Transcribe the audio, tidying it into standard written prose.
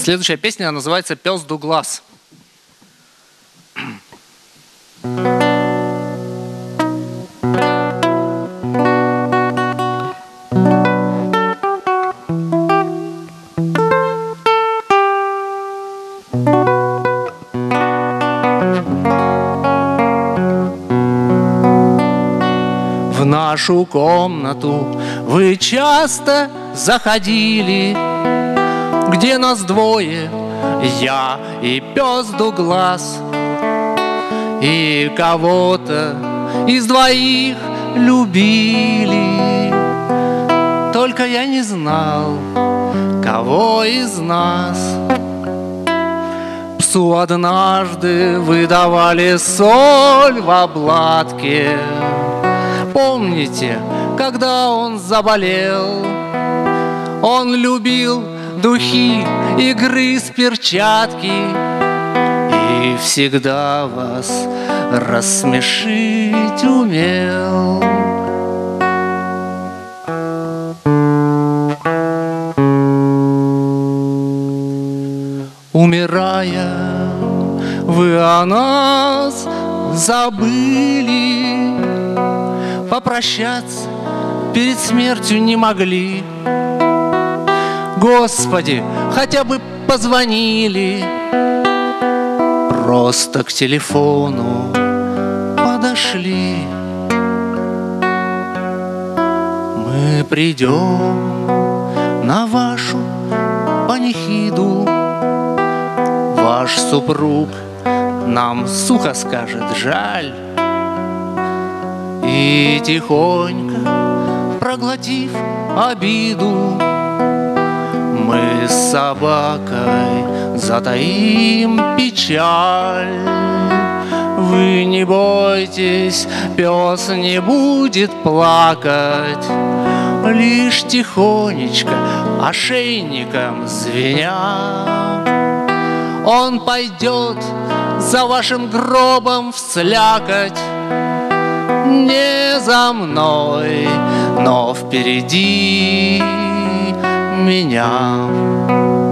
Следующая песня называется «Пес Дуглас». В нашу комнату вы часто заходили, где нас двое, я и пес Дуглас, и кого-то из двоих любили. Только я не знал, кого из нас. Псу однажды вы давали соль в обладке. Помните, когда он заболел? Он любил духи и грыз перчатки и всегда вас рассмешить умел. Умирая, вы о нас забыли, попрощаться перед смертью не могли. Господи, хотя бы позвонили, просто к телефону подошли. Мы придем на вашу панихиду. Ваш супруг нам сухо скажет жаль, и тихонько, проглотив обиду, мы с собакой затаим печаль. Вы не бойтесь, пес не будет плакать, лишь тихонечко, ошейником звеня. Он пойдет за вашим гробом вслякоть, не за мной, но впереди меня.